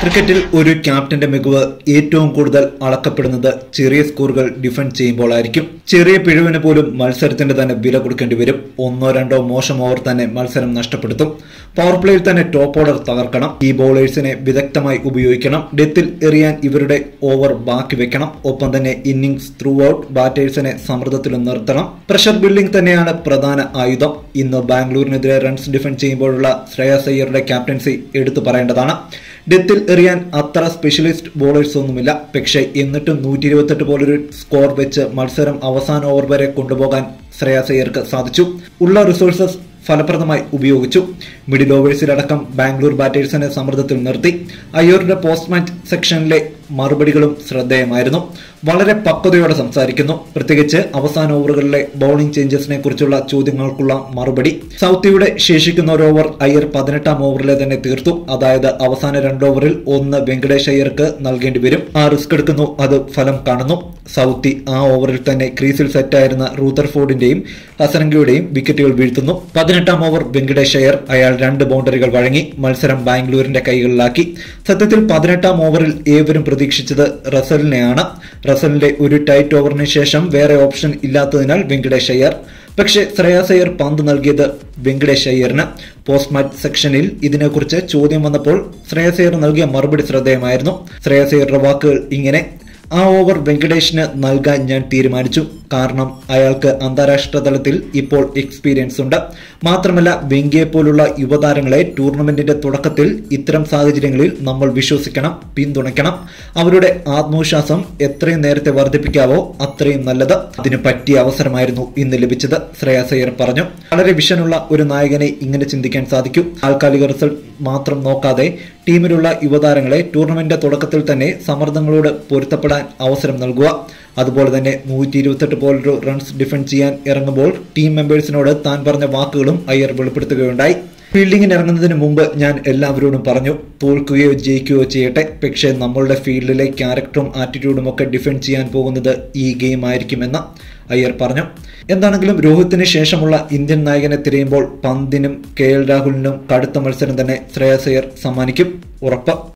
ക്രിക്കറ്റിൽ ഒരു ക്യാപ്റ്റന്റെ മികവ് ഏറ്റവും കൂടുതൽ അളക്കപ്പെടുന്നത് ചെറിയ സ്കോറുകൾ ഡിഫെൻഡ് ചെയ്യുമ്പോഴായിരിക്കും. ചെറിയ പിഴവിന് പോലും മത്സരത്തിന്റെ തന്നെ വില കൊടുക്കേണ്ടി വരും. ഒന്നോ രണ്ടോ മോശം ഓവർ തന്നെ മത്സരം നഷ്ടപ്പെടുത്തും. പവർ പ്ലേയിൽ തന്നെ ടോപ്പ് ഓർഡർ തകർക്കണം. ഈ ബോളേഴ്സിനെ വിദഗ്ധമായി ഉപയോഗിക്കണം. ഡെത്തിൽ എറിയാൻ ഇവരുടെ ഓവർ ബാക്കി വെക്കണം. ഒപ്പം തന്നെ ഇന്നിംഗ്സ് ത്രൂ ഔട്ട് ബാറ്റേഴ്സിനെ സമ്മർദ്ദത്തിൽ നിർത്തണം. പ്രഷർ ബിൽഡിംഗ് തന്നെയാണ് പ്രധാന ആയുധം. ഇന്ന് ബാംഗ്ലൂരിനെതിരെ റൺസ് ഡിഫെൻഡ് ചെയ്യുമ്പോഴുള്ള ശ്രേയസ് അയ്യറുടെ ക്യാപ്റ്റൻസി എടുത്തു പറയേണ്ടതാണ്. ഡെത്തിൽ എറിയാൻ അത്ര സ്പെഷ്യലിസ്റ്റ് ബോളേഴ്സ് ഒന്നുമില്ല. പക്ഷേ എന്നിട്ടും 128 പോലൊരു സ്കോർ വെച്ച് മത്സരം അവസാന ഓവർ വരെ കൊണ്ടുപോകാൻ ശ്രേയസ് അയ്യർക്ക് സാധിച്ചു. ഉള്ള റിസോഴ്സസ് ഫലപ്രദമായി ഉപയോഗിച്ചു. മിഡിൽ ഓവേഴ്സിലടക്കം ബാംഗ്ലൂർ ബാറ്റേഴ്സിനെ സമ്മർദ്ദത്തിൽ നിർത്തി. അയ്യറുടെ പോസ്റ്റ് മാച്ച് സെക്ഷനിലെ മറുപടികളും ശ്രദ്ധേയമായിരുന്നു. വളരെ പക്വതയോടെ സംസാരിക്കുന്നു. പ്രത്യേകിച്ച് അവസാന ഓവറുകളിലെ ബൌളിംഗ് ചേഞ്ചസിനെ കുറിച്ചുള്ള ചോദ്യങ്ങൾക്കുള്ള മറുപടി. സൗത്തിയുടെ ശേഷിക്കുന്ന ഒരു ഓവർ അയ്യർ 18ാം ഓവറിലെ തന്നെ തീർത്തു. അതായത് അവസാന 2 ഓവറിൽ 1 വെങ്കടേഷ് അയ്യർക്ക് നൽകേണ്ടി വരും. ആ റിസ്ക് എടുക്കുന്നു, അത് ഫലം കാണുന്നു. സൗത്തി ആ ഓവറിൽ തന്നെ ക്രീസിൽ സെറ്റായിരുന്ന റൂതർഫോർഡിന്റെയും ഹസരംഗയുടെയും വിക്കറ്റുകൾ വീഴ്ത്തുന്നു. 18ാം ഓവർ വെങ്കടേഷ് അയ്യർ അയാൾ 2 ബൗണ്ടറികൾ വഴങ്ങി മത്സരം ബാംഗ്ലൂരിന്റെ കൈകളിലാക്കി. സത്യത്തിൽ 18ാം ഓവറിൽ ഏവരും പ്രതീക്ഷിച്ചത് റസലിനെയാണ്. റസലിന്റെ ഒരു ടൈറ്റ് ഓവറിന് ശേഷം വേറെ ഓപ്ഷൻ ഇല്ലാത്തതിനാൽ വെങ്കടേഷ് അയ്യർ. പക്ഷേ ശ്രേയസ് അയ്യർ പന്ത് നൽകിയത് വെങ്കടേഷ് അയ്യറിന്. പോസ്റ്റ് മാച്ച് സെക്ഷനിൽ ഇതിനെക്കുറിച്ച് ചോദ്യം വന്നപ്പോൾ ശ്രേയസ് അയ്യർ നൽകിയ മറുപടി ശ്രദ്ധേയമായിരുന്നു. ശ്രേയസ് അയ്യറുടെ വാക്കുകൾ ഇങ്ങനെ: ആ ഓവർ വെങ്കടേഷിന് നൽകാൻ ഞാൻ തീരുമാനിച്ചു. കാരണം അയാൾക്ക് അന്താരാഷ്ട്ര തലത്തിൽ ഇപ്പോൾ എക്സ്പീരിയൻസ് ഉണ്ട്. മാത്രമല്ല വെങ്കിയെ പോലുള്ള യുവതാരങ്ങളെ ടൂർണമെന്റിന്റെ തുടക്കത്തിൽ ഇത്തരം സാഹചര്യങ്ങളിൽ നമ്മൾ വിശ്വസിക്കണം, പിന്തുണയ്ക്കണം. അവരുടെ ആത്മവിശ്വാസം എത്രയും നേരത്തെ വർദ്ധിപ്പിക്കാവോ അത്രയും നല്ലത്. അതിന് പറ്റിയ അവസരമായിരുന്നു ഇന്ന് ലഭിച്ചത്, ശ്രേയസ് അയ്യർ പറഞ്ഞു. വളരെ വിഷനുള്ള ഒരു നായകനെ ഇങ്ങനെ ചിന്തിക്കാൻ സാധിക്കും. താൽക്കാലിക റിസൾട്ട് മാത്രം നോക്കാതെ ടീമിലുള്ള യുവതാരങ്ങളെ ടൂർണമെന്റിന്റെ തുടക്കത്തിൽ തന്നെ സമ്മർദ്ദങ്ങളോട് പൊരുത്തപ്പെടാൻ അവസരം നൽകുക. അതുപോലെ തന്നെ 128 പോലൊരു റൺസ് ഡിഫെൻഡ് ചെയ്യാൻ ഇറങ്ങുമ്പോൾ ടീം മെമ്പേഴ്സിനോട് താൻ പറഞ്ഞ വാക്കുകളും അയ്യർ വെളിപ്പെടുത്തുകയുണ്ടായി. ഫീൽഡിങ്ങിന് ഇറങ്ങുന്നതിന് മുമ്പ് ഞാൻ എല്ലാവരോടും പറഞ്ഞു, തോൽക്കുകയോ ജയിക്കുകയോ ചെയ്യട്ടെ, പക്ഷേ നമ്മളുടെ ഫീൽഡിലെ ക്യാരക്ടറും ആറ്റിറ്റ്യൂഡും ഒക്കെ ഡിഫെൻഡ് ചെയ്യാൻ പോകുന്നത് ഈ ഗെയിം ആയിരിക്കുമെന്ന് അയ്യർ പറഞ്ഞു. എന്താണെങ്കിലും രോഹിത്തിന് ശേഷമുള്ള ഇന്ത്യൻ നായകനെ തിരയുമ്പോൾ പന്തിനും KL രാഹുലിനും കടുത്ത മത്സരം തന്നെ ശ്രേയസ് അയ്യർ സമ്മാനിക്കും, ഉറപ്പ്.